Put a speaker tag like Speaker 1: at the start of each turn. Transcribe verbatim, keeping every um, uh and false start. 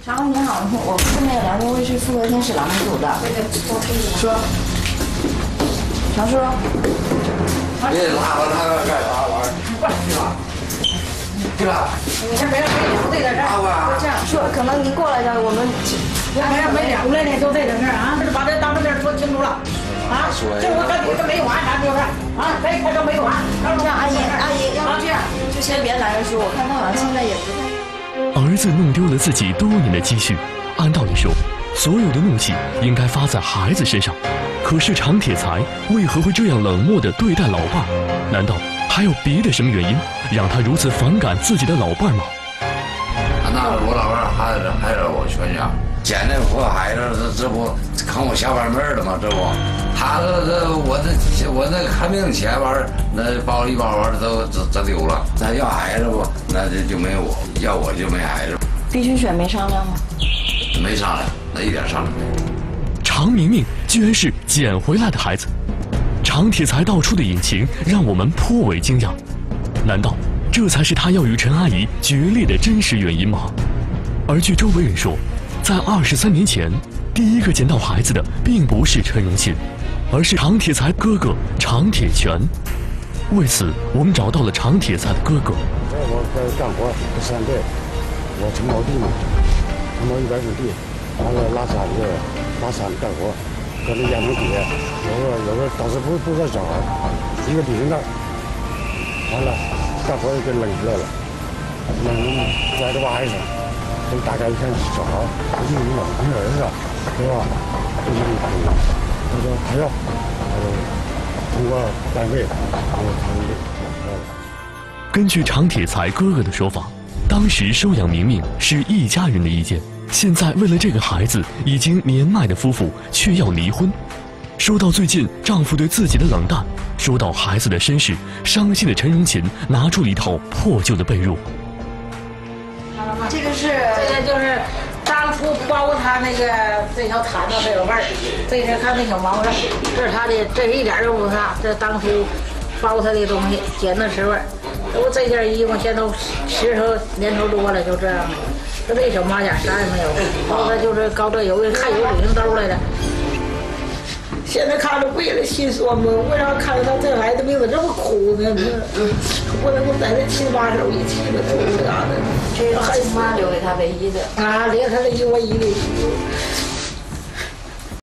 Speaker 1: 常总你好，我是那个辽宁卫视妇科天使栏目组的。说，常叔，
Speaker 2: 别拉了他干啥玩意儿？
Speaker 3: 过来去吧，
Speaker 2: 对吧？
Speaker 3: 你看没人没粮在这儿，
Speaker 1: 这样说，可能您过来的，我们
Speaker 3: 没人没粮来呢，都在这儿啊，这把这当着面说清楚了。啊，这我跟你这没完，咱就是啊，咱开都没完。
Speaker 1: 这样，阿姨，阿姨，要不这样，就先别拦着说，我看他好像现在也不太。
Speaker 4: 儿子弄丢了自己多年的积蓄，按道理说，所有的怒气应该发在孩子身上。可是常铁才为何会这样冷漠地对待老伴儿？难道还有别的什么原因，让他如此反感自己的老伴儿吗？
Speaker 2: 那我老伴儿还是还是我全家，捡那破孩子，这这不坑我下半辈儿了吗？这不，他这这我这我那看病钱玩意儿，那包一包玩意儿都这这丢了。他要孩子不，那就就没我，要我就没孩子。
Speaker 1: 必须选没商量吗？
Speaker 2: 没商量，那一点商量没有。
Speaker 4: 常明明居然是捡回来的孩子，常铁才道出的隐情让我们颇为惊讶。难道这才是他要与陈阿姨决裂的真实原因吗？而据周围人说，在二十三年前，第一个捡到孩子的并不是陈荣信，而是常铁才哥哥常铁全。为此，我们找到了常铁才的哥哥。
Speaker 5: 我在干活不山队，我承包地嘛，承包一百亩地，完了拉山去，拉山干活，搁那烟囱底下，有个有个当时不不个小孩，一个旅行袋，完了干活就给扔出来了，扔在这挖一声，这大概一看小孩，一米两没人是吧？对吧？就那么大一个，他说他要，他说通过单位，然后他就拿来了。
Speaker 4: 根据常铁才哥哥的说法，当时收养明明是一家人的意见，现在为了这个孩子已经年迈的夫妇却要离婚。说到最近丈夫对自己的冷淡，说到孩子的身世，伤心的陈荣琴拿出了一套破旧的被褥。
Speaker 1: 这个是，
Speaker 3: 这个就是当初包他那个这条毯子这个味儿，这是看那小毛上，这是他的，这是一点都不差，这当初包他的东西，捡的时味儿。我这件衣服现在都十头年头多了，就这样了。就这小马甲啥也没有，包的就是高这有还有旅行兜来的。现在看着为了心酸吧，为啥看着他这孩子命怎么这么苦呢？我能够在这七八手一起的吐啥的，
Speaker 1: 这是亲妈留给他唯一的
Speaker 3: 啊，连他的一我一的。